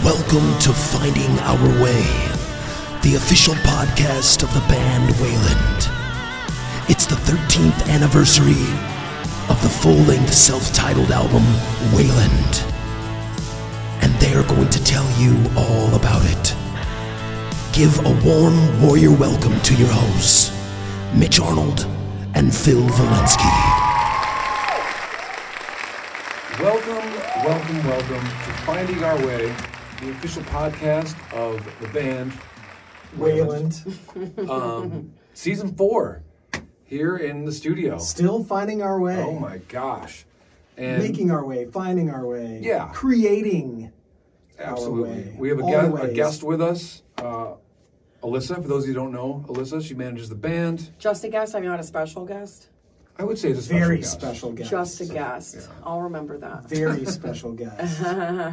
Welcome to Finding Our Way, the official podcast of the band Wayland. It's the 13th anniversary of the full-length self-titled album, Wayland. And they're going to tell you all about it. Give a warm warrior welcome to your hosts, Mitch Arnold and Phill. Welcome to Finding Our Way, the official podcast of the band Wayland. Season 4, here in the studio. Still finding our way. Oh my gosh. And making our way, finding our way. Yeah. Creating absolutely. our way. We have a a guest with us, Alyssa. For those of you who don't know, Alyssa, she manages the band. Just a guest? I'm not a special guest? I would say it's a special Very guest. special guest. Just a guest. Yeah. I'll remember that. Very special guest.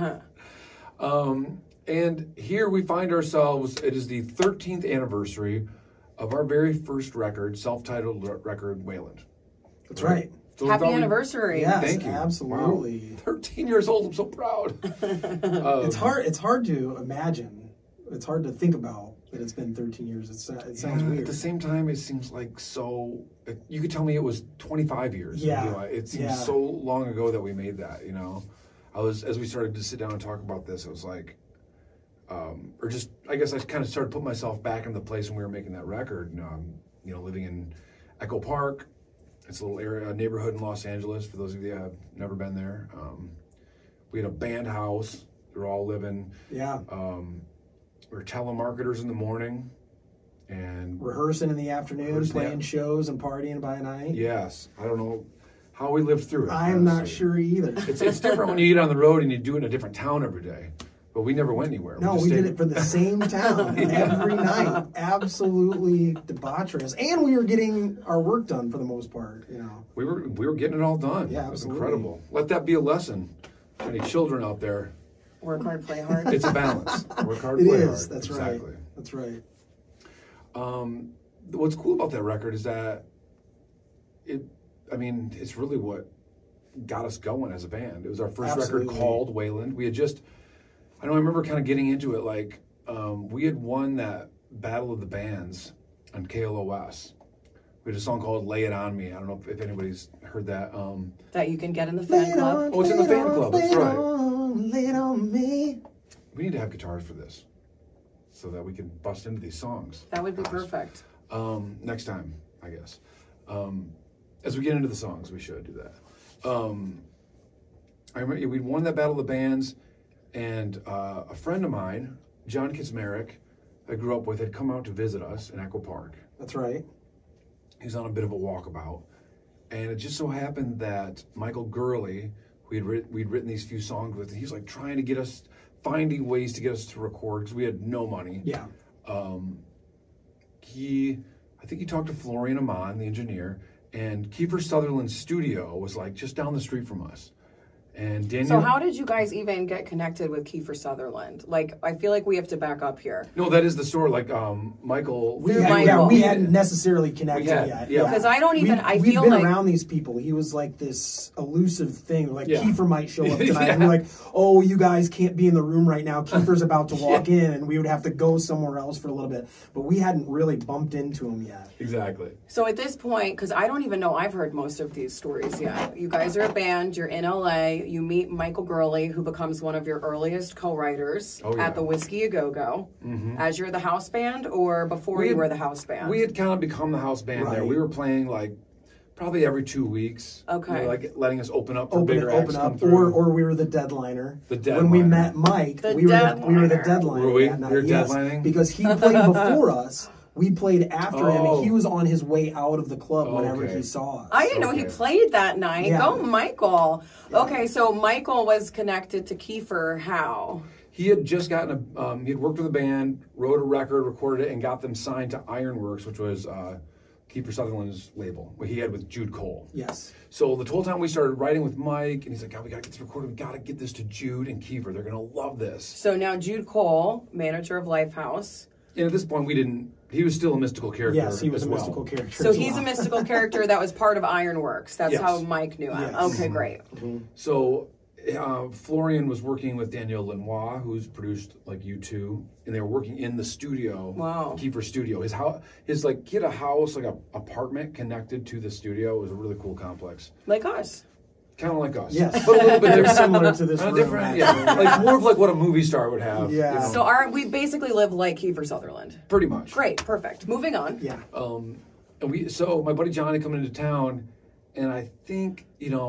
And here we find ourselves, it is the 13th anniversary of our very first record, self-titled record, Wayland. That's right. So Happy anniversary. Yes, Thank you. absolutely. Wow. 13 years old, I'm so proud. It's hard to imagine. It's hard to think about that it's been 13 years. It sounds weird. At the same time, it seems like so... You could tell me it was 25 years. Yeah. You know, it seems so long ago that we made that, you know. As we started to sit down and talk about this, it was like... I guess I kind of started putting myself back in the place when we were making that record. You know, living in Echo Park. It's a little neighborhood in Los Angeles, for those of you that have never been there. We had a band house. We were all living. Yeah. We were telemarketers in the morning. And rehearsing in the afternoon, playing shows and partying by night. Yes. I don't know how we lived through it. I'm not sure either. It's different when you get on the road and you do it in a different town every day. But we never went anywhere. No, we did it for the same town every night. Absolutely debaucherous. And we were getting our work done for the most part, you know. We were getting it all done. Yeah, it was absolutely. incredible. Let that be a lesson. Any children out there. Work hard, play hard. It's a balance. Work hard, It play is. hard. That's exactly. right. That's right. What's cool about that record is that it's really what got us going as a band. It was our first record called Wayland. We had I remember kind of getting into it, like, we had won that Battle of the Bands on KLOS. We had a song called Lay It On Me. I don't know if anybody's heard that. That you can get in the fan club. Oh, it's in the fan club, that's right. Lay it on me. We need to have guitars for this so that we can bust into these songs. That would be perfect. Next time, I guess. As we get into the songs, we should do that. I remember we'd won that Battle of the Bands. And a friend of mine, John Kitzmerich, I grew up with, had come out to visit us in Echo Park. That's right. He was on a bit of a walkabout. And it just so happened that Michael Gurley, we'd written these few songs with, and he was like trying to get us, finding ways to get us to record, because we had no money. Yeah. I think he talked to Florian Amon, the engineer, and Kiefer Sutherland's studio was like just down the street from us. And Daniel, so how did you guys even get connected with Kiefer Sutherland? Like, I feel like we have to back up here. No, that is the story. Like, Michael. We hadn't necessarily connected yet. Yeah. Because I don't even, I we've feel been like... around these people. He was like this elusive thing. Like, Yeah. Kiefer might show up tonight and be like, oh, you guys can't be in the room right now. Kiefer's about to walk in, and we would have to go somewhere else for a little bit. But we hadn't really bumped into him yet. Exactly. So at this point, because I don't even know, I've heard most of these stories yet. You guys are a band, you're in LA, you meet Michael Gurley, who becomes one of your earliest co-writers at the Whiskey A Go-Go, as you're the house band, or before you were the house band? We had kind of become the house band there. We were playing like probably every 2 weeks. Okay. You know, like letting us open up for bigger acts come through. Or we were the deadliner. The deadliner. When we met Mike, we were the deadliner. Were we? That night. We were Yes, deadlining? because he played before us. We played after him, and he was on his way out of the club whenever he saw us. I didn't know he played that night. Yeah. Go, Michael. Yeah. Okay, so Michael was connected to Kiefer how? He had just gotten he had worked with a band, wrote a record, recorded it, and got them signed to Ironworks, which was Kiefer Sutherland's label, what he had with Jude Cole. Yes. So the whole time we started writing with Mike, and he's like, God, we got to get this recorded. We got to get this to Jude and Kiefer. They're going to love this. So now Jude Cole, manager of Lifehouse. And at this point, he was still a mystical character. Yes, he was a mystical character. So he's a mystical character that was part of Ironworks. That's how Mike knew him. Yes. Okay, great. So Florian was working with Daniel Lenoir, who's produced like U2, and they were working in the studio. Wow. Kiefer's studio. His house, he had a house, like a apartment connected to the studio. It was a really cool complex. Like us. Kind of like us. Yes. But a little bit They're different. similar to this room. Different, yeah. Like more of like what a movie star would have. Yeah. You know? So we basically live like Kiefer Sutherland. Pretty much. Great, perfect. Moving on. Yeah. And so my buddy Johnny coming into town, and I think,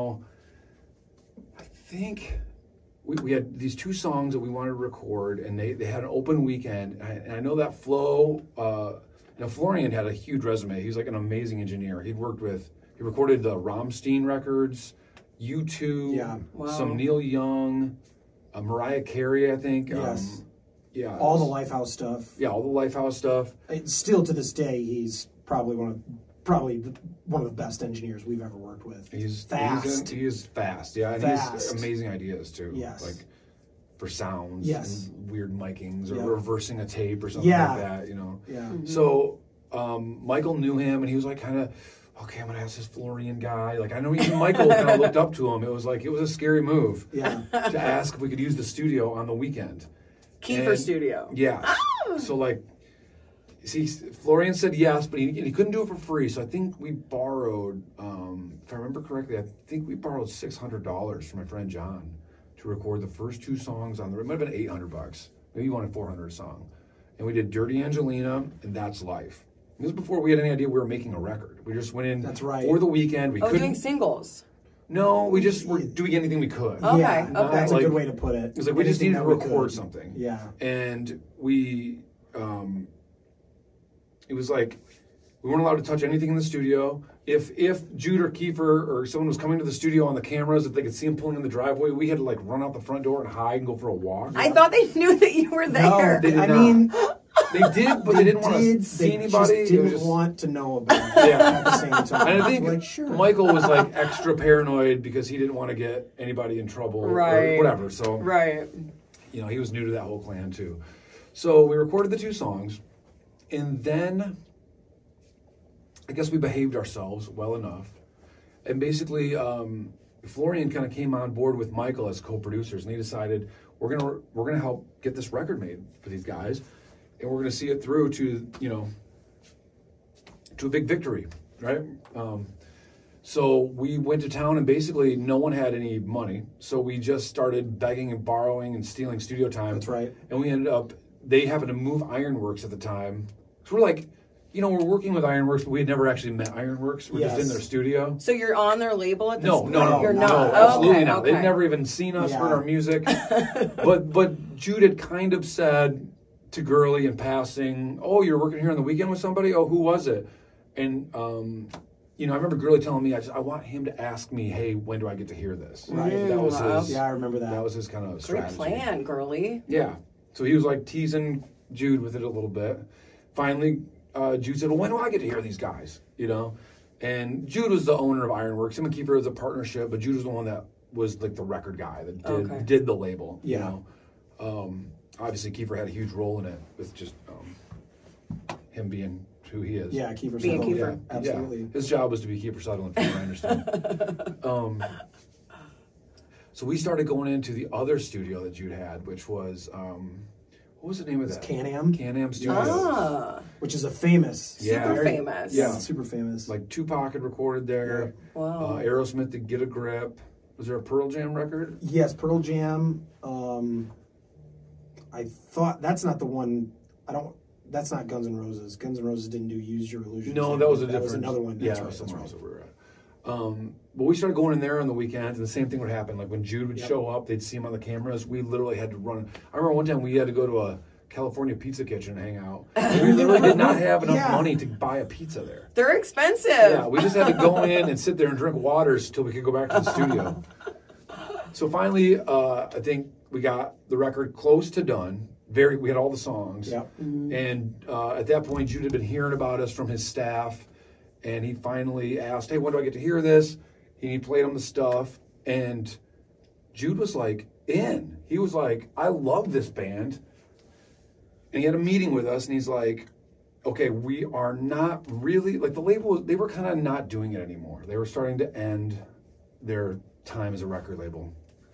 we had these 2 songs that we wanted to record, and they had an open weekend. And I know that Flo, Florian had a huge resume. He's like an amazing engineer. He recorded the Rammstein records, U2, Yeah. Wow. some Neil Young, Mariah Carey, I think. Yes. Yeah. All the Lifehouse stuff. Yeah, all the Lifehouse stuff. Still to this day, he's probably one of the best engineers we've ever worked with. He's fast. He is fast, yeah, and Fast. he has amazing ideas too. Yes. Like for sounds, Yes. and weird micings, or Yep. reversing a tape or something Yeah. like that. Yeah. Mm-hmm. So Michael knew him, and he was like, kind of, okay, I'm gonna ask this Florian guy. Like I know even Michael kind of looked up to him. It was a scary move. Yeah. To ask if we could use the studio on the weekend. Kiefer Studio. Yeah. So like. See, Florian said yes, but he couldn't do it for free. So I think we borrowed, if I remember correctly, I think we borrowed $600 from my friend John to record the first 2 songs on the. It might have been $800. Maybe he wanted $400 a song, and we did "Dirty Angelina" and "That's Life." This was before we had any idea we were making a record. We just went in. That's right. For the weekend. We couldn't Doing singles. No, we just were doing anything we could. Okay, Yeah, okay. that's Like- a good way to put it. It was like we just Anything needed to that we record could. something. Yeah. And we, it was like we weren't allowed to touch anything in the studio. If Jude or Kiefer or someone was coming to the studio on the cameras, if they could see him pulling in the driveway, we had to like run out the front door and hide and go for a walk. I thought they knew that you were there. They did I not. mean, They did, but they didn't want to see anybody. Just It didn't was want to know about it Yeah. at the same time. And I think like, sure. Michael was like extra paranoid because he didn't want to get anybody in trouble Right. or whatever. So Right. he was new to that whole clan too. So we recorded the 2 songs, and then I guess we behaved ourselves well enough. And basically, Florian kind of came on board with Michael as co-producers, and they decided we're gonna help get this record made for these guys, and we're gonna see it through to to a big victory, right? So we went to town, and basically no one had any money, so we just started begging and borrowing and stealing studio time. That's right. And we ended up. They happened to move Ironworks at the time. So we're like, we're working with Ironworks, but we had never actually met Ironworks. We're just in Yes. their studio. So you're on their label at this No, point? no, You're no, not. absolutely okay, not. okay. They'd never even seen us, Yeah. heard our music. but Jude had kind of said to Gurley in passing, "Oh, you're working here on the weekend with somebody? Oh, who was it?" And I remember Gurley telling me, I want him to ask me, "Hey, when do I get to hear this?" Right. That was Wow. his. Yeah, I remember that. That was his kind of Great strategy. plan, girly. Yeah. So he was like teasing Jude with it a little bit. Finally, Jude said, "Well, when do I get to hear these guys?" And Jude was the owner of Ironworks. Him and Kiefer was a partnership, but Jude was the one that was like the record guy that did the label. Yeah. Obviously, Kiefer had a huge role in it with just him being who he is. Yeah, Kiefer Being Sutherland. Kiefer. Yeah, Absolutely. yeah. His job was to be Kiefer Sutherland, from what I understand. So we started going into the other studio that Jude had, which was, what was the name of that? Can-Am. Can-Am Studios. Ah, Which is a famous. Yeah. super very- famous. Yeah, super famous. Like Tupac had recorded there. Wow. Aerosmith did Get a Grip. Was there a Pearl Jam record? Yes, Pearl Jam. I thought that's not the one. That's not Guns N' Roses. Guns N' Roses didn't do Use Your Illusion. No, that was a That different. was another one. Yeah, That's it right, was somewhere that's else right. that we were at. But we started going in there on the weekends, and the same thing would happen. Like when Jude would Yep. show up, they'd see him on the cameras. We literally had to run. I remember one time we had to go to a California pizza kitchen and hang out. And we literally did not have enough Yeah. money to buy a pizza there. They're expensive. Yeah, we just had to go in and sit there and drink waters till we could go back to the studio. So finally, I think we got the record close to done. We had all the songs. Yep. And at that point, Jude had been hearing about us from his staff, and he finally asked, "Hey, when do I get to hear this?" And he played him the stuff, and Jude was like, in. He was like, "I love this band." And he had a meeting with us, and he's like, "Okay, we are not really, like the label, they were kind of not doing it anymore. They were starting to end their time as a record label."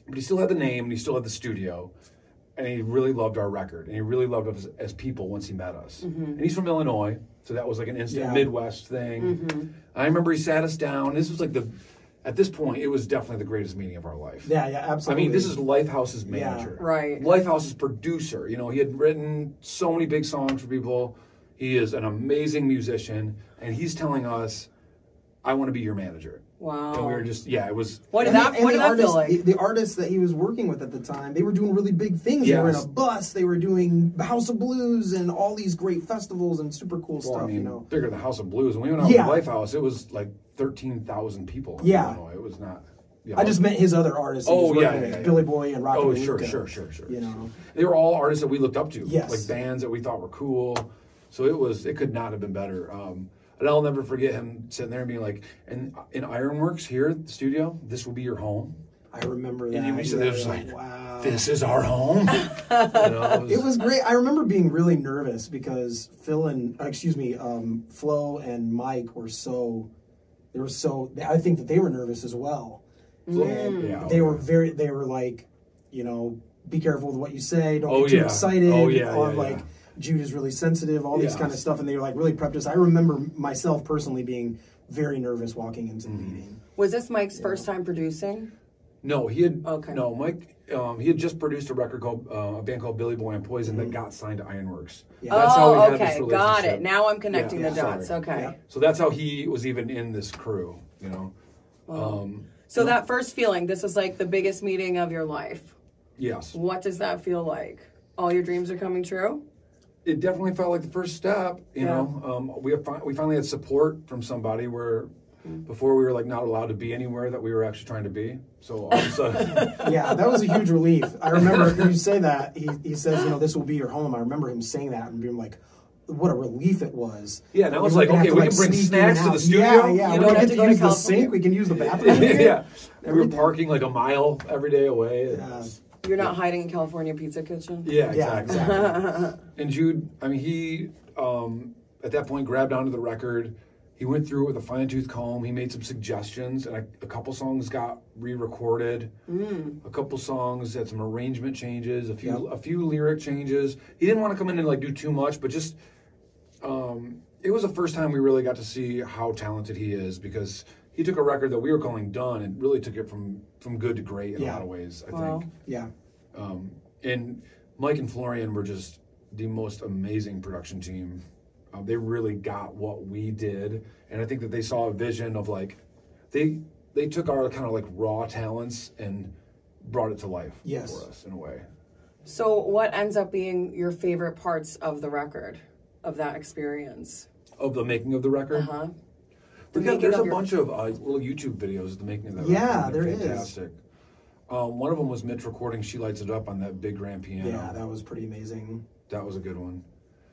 But he still had the name, and he still had the studio. And he really loved our record, and he really loved us as people once he met us. And he's from Illinois, so that was like an instant Midwest thing. I remember he sat us down. This was like at this point, it was definitely the greatest meeting of our life. Yeah, absolutely. I mean, this is Lifehouse's manager. Yeah. Right. Lifehouse's producer. You know, he had written so many big songs for people. He is an amazing musician, and he's telling us, I want to be your manager. Wow. And we were just, it was... What did that feel like? The artists that he was working with at the time, they were doing really big things. Yes. They were in a bus, they were doing House of Blues and all these great festivals and super cool stuff, I mean, you know. Bigger than House of Blues. When we went out to Lifehouse, it was like 13,000 people in Illinois. It was not... I just meant his other artists. Billy Boy and Rocky. Oh, sure. You know, they were all artists that we looked up to. Yes. Like bands that we thought were cool. So it could not have been better. And I'll never forget him sitting there and being like, and in Ironworks here at the studio, this will be your home. I remember that. And we said, was like, wow, this is our home. It was great. I remember being really nervous because Flo and Mike were I think that they were nervous as well. And they were like, you know, be careful with what you say. Don't get too excited. Jude is really sensitive, all these kind of stuff, and they were like really prepped us. I remember myself personally being very nervous walking into the meeting. Was this Mike's first time producing? No, he had. No, Mike. He had just produced a record called a band called Billy Boy and Poison that got signed to Ironworks. Yeah. That's how we had this relationship. Got it. Now I'm connecting the dots. Okay. Yeah. So that's how he was even in this crew. You know. Wow. So that first feeling, this was like the biggest meeting of your life. Yes. What does that feel like? All your dreams are coming true? It definitely felt like the first step, you know. We finally had support from somebody where before we were like not allowed to be anywhere that we were actually trying to be. So all of a sudden, that was a huge relief. I remember you say that he says, you know, this will be your home. I remember him saying that and being like, what a relief it was. Yeah, now it's like, okay, we can bring snacks to the studio. Yeah, you we don't get have to to go use to the California. sink. We can use the bathroom. And we were parking like a mile every day away. You're not hiding in California Pizza Kitchen? Yeah, exactly. And Jude, I mean, he, at that point, grabbed onto the record. He went through it with a fine-tooth comb. He made some suggestions, and a couple songs got re-recorded. A couple songs had some arrangement changes, a few lyric changes. He didn't want to come in and like do too much, but just, it was the first time we really got to see how talented he is, because he took a record that we were calling done and really took it from good to great in a lot of ways, I think. Yeah. And Mike and Florian were just the most amazing production team. They really got what we did, and I think that they saw a vision of like, they took our kind of like raw talents and brought it to life for us in a way. So what ends up being your favorite parts of the record, of that experience? Of the making of the record? There's a bunch of little YouTube videos of the making of that record. Yeah, there is. Fantastic. One of them was Mitch recording She Lights It Up on that big grand piano. Yeah, that was pretty amazing. That was a good one.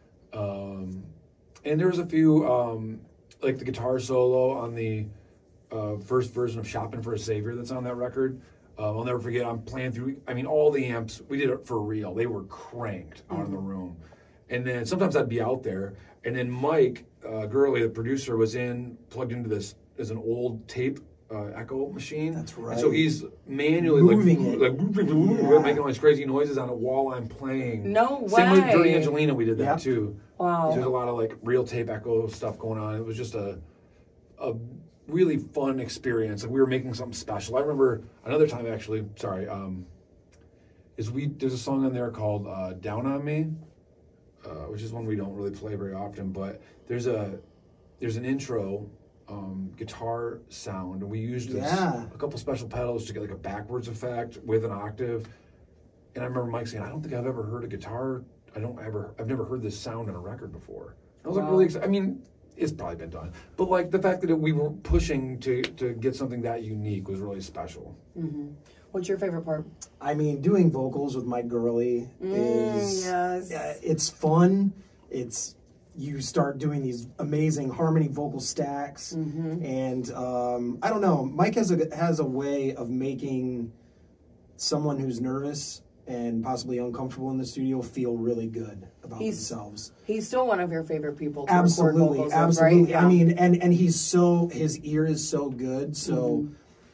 And there was a few, like the guitar solo on the first version of Shopping for a Savior that's on that record. I'll never forget, I'm playing through, I mean, all the amps, we did it for real. They were cranked out in the room. And then sometimes I'd be out there, and then Mike Gurley, the producer, was plugged into this as an old tape echo machine. That's right. And so he's manually moving making all these crazy noises on it while I'm playing. No way. Same with Dirty Angelina, we did that too. Wow. There's a lot of like real tape echo stuff going on. It was just a really fun experience, and we were making something special. I remember another time actually. Sorry, there's a song on there called "Down on Me," which is one we don't really play very often. But there's an intro guitar sound, and we used a couple special pedals to get like a backwards effect with an octave. And I remember Mike saying, "I don't think I've ever heard a guitar. I've never heard this sound in a record before." I was like really excited. I mean, it's probably been done, but like the fact that we were pushing to get something that unique was really special. What's your favorite part? I mean, doing vocals with Mike Gurley is it's fun. You start doing these amazing harmony vocal stacks, and I don't know. Mike has a way of making someone who's nervous and possibly uncomfortable in the studio feel really good about themselves. He's still one of your favorite people to absolutely, record vocals absolutely. with, right? Yeah. I mean, and his ear is so good, so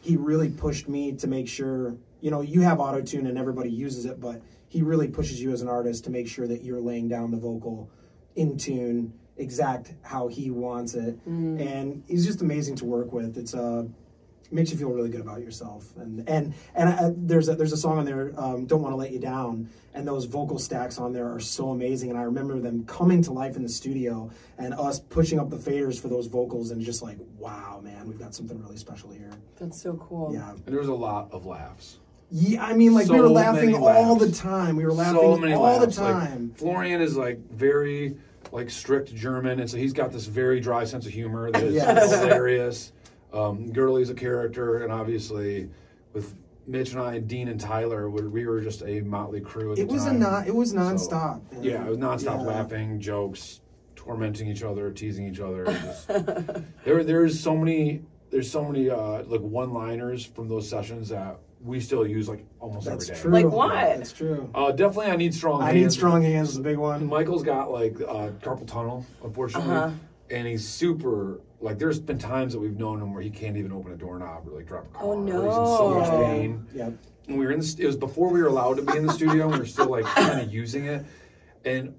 he really pushed me to make sure, you know, you have auto-tune and everybody uses it, but he really pushes you as an artist to make sure that you're laying down the vocal in tune, exact how he wants it. And he's just amazing to work with. It's it makes you feel really good about yourself. And there's a song on there, Don't Want to Let You Down, and those vocal stacks on there are so amazing. And I remember them coming to life in the studio and us pushing up the faders for those vocals and just like, wow, man, we've got something really special here. That's so cool. Yeah. And there was a lot of laughs. Yeah, I mean, like, we were laughing all the time. We were laughing all the time. Like, Florian is like very like strict German, and so he's got this very dry sense of humor that is hilarious. Gurley's a character, and obviously with Mitch and I, Dean and Tyler, we were just a motley crew at the time. It was nonstop. So, yeah, it was nonstop laughing, jokes, tormenting each other, teasing each other. Just, there's so many like one-liners from those sessions that we still use like almost every day. True. Like what? That's true. Definitely, I Need Strong Hands. I Need Strong Hands is a big one. Michael's got like carpal tunnel, unfortunately, and he's super. Like, there's been times that we've known him where he can't even open a doorknob or like drop a car. Oh no! He's in so much pain. Yep. And we were in it was before we were allowed to be in the studio. And we were still like kind of using it, and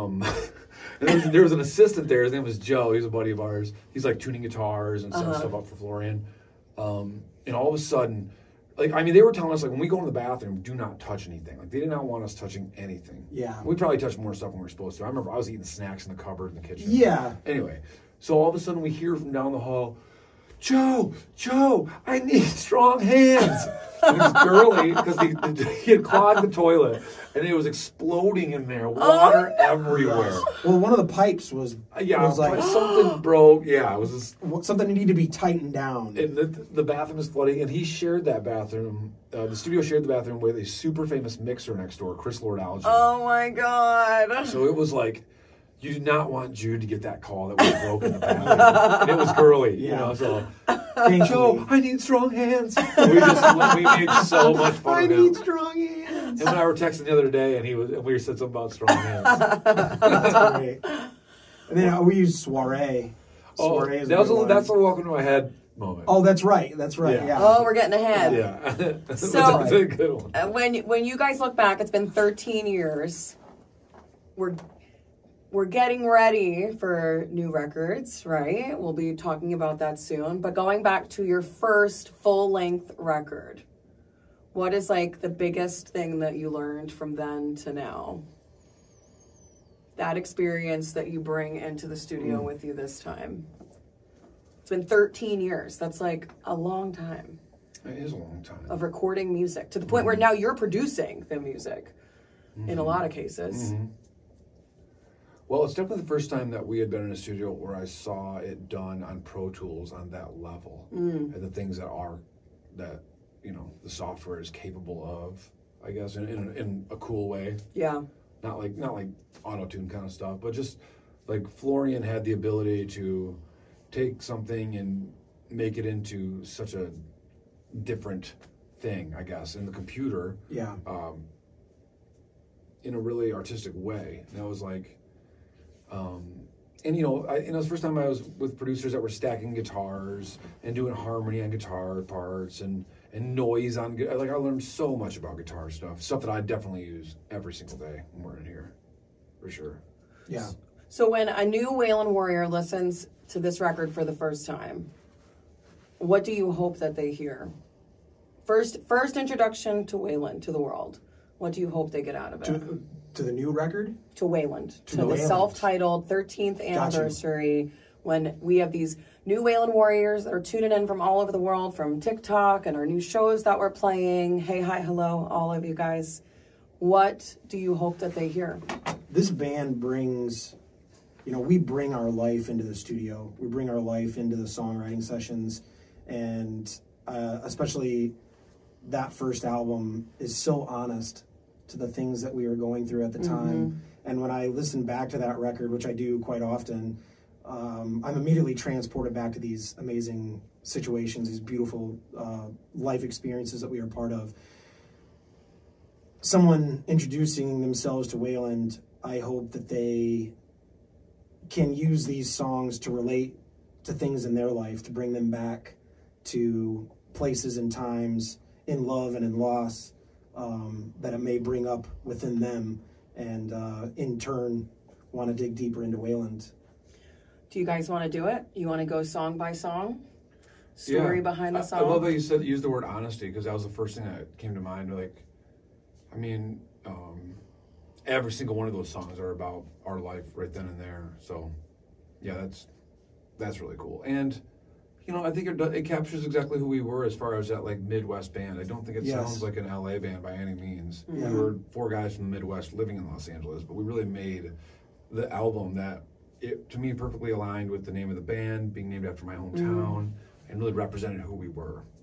there was an assistant there. His name was Joe. He's a buddy of ours. He's like tuning guitars and setting stuff up for Florian. And all of a sudden, like, I mean, they were telling us, like, when we go in the bathroom, do not touch anything. Like, they did not want us touching anything. Yeah. We probably touched more stuff than we were supposed to. I remember I was eating snacks in the cupboard in the kitchen. Yeah. Anyway, so all of a sudden we hear from down the hall, Joe, I need strong hands. It was Gurley, because he had clogged the toilet, and it was exploding in there, water everywhere. Well, one of the pipes was like something broke. Yeah, it was just, something that needed to be tightened down. And the bathroom is flooding, and he shared that bathroom. The studio shared the bathroom with a super famous mixer next door, Chris Lordology. Oh my God! So it was like, you did not want Jude to get that call that we broke in the bathroom, and it was Gurley. You know, so. Joe, I need strong hands. We made so much fun of him. I need strong hands. And when I were texting the other day, and we said something about strong hands. That's great. And then we used soiree. Soiree that's a welcome to my head moment. Oh, that's right. Yeah. Oh, we're getting ahead. Yeah. So that's a good one. When you guys look back, it's been 13 years. We're getting ready for new records, right? We'll be talking about that soon. But going back to your first full-length record, what is like the biggest thing that you learned from then to now? That experience that you bring into the studio with you this time. It's been 13 years. That's like a long time. It is a long time. Of recording music to the point where now you're producing the music in a lot of cases. Well, it's definitely the first time that we had been in a studio where I saw it done on Pro Tools on that level, and the things that you know the software is capable of, I guess, in a cool way. Yeah. Not like auto-tune kind of stuff, but just like Florian had the ability to take something and make it into such a different thing, I guess, in the computer. Yeah. In a really artistic way. And I was like. And you know, it was the first time I was with producers that were stacking guitars and doing harmony on guitar parts and noise on. Like, I learned so much about guitar stuff that I definitely use every single day when we're in here, for sure. Yeah. So when a new Wayland warrior listens to this record for the first time, what do you hope that they hear? First introduction to Wayland to the world. What do you hope they get out of it? To the new record? To Wayland. To the self-titled 13th anniversary, when we have these new Wayland warriors that are tuning in from all over the world, from TikTok and our new shows that we're playing. Hey, hi, hello, all of you guys. What do you hope that they hear? This band brings, you know, we bring our life into the studio. We bring our life into the songwriting sessions. And especially that first album is so honest to the things that we were going through at the time. And when I listen back to that record, which I do quite often, I'm immediately transported back to these amazing situations, these beautiful life experiences that we are part of. Someone introducing themselves to Wayland, I hope that they can use these songs to relate to things in their life, to bring them back to places and times in love and in loss that it may bring up within them, and in turn want to dig deeper into Wayland. Do you guys want to do it? You want to go song by song? Story behind the song? I love that you used the word honesty, because that was the first thing that came to mind. Like, I mean, every single one of those songs are about our life right then and there. So, yeah, that's really cool. And, you know, I think it captures exactly who we were as far as that, like, Midwest band. I don't think it sounds like an LA band by any means. We were 4 guys from the Midwest living in Los Angeles, but we really made the album that, to me, perfectly aligned with the name of the band, being named after my hometown, and really represented who we were.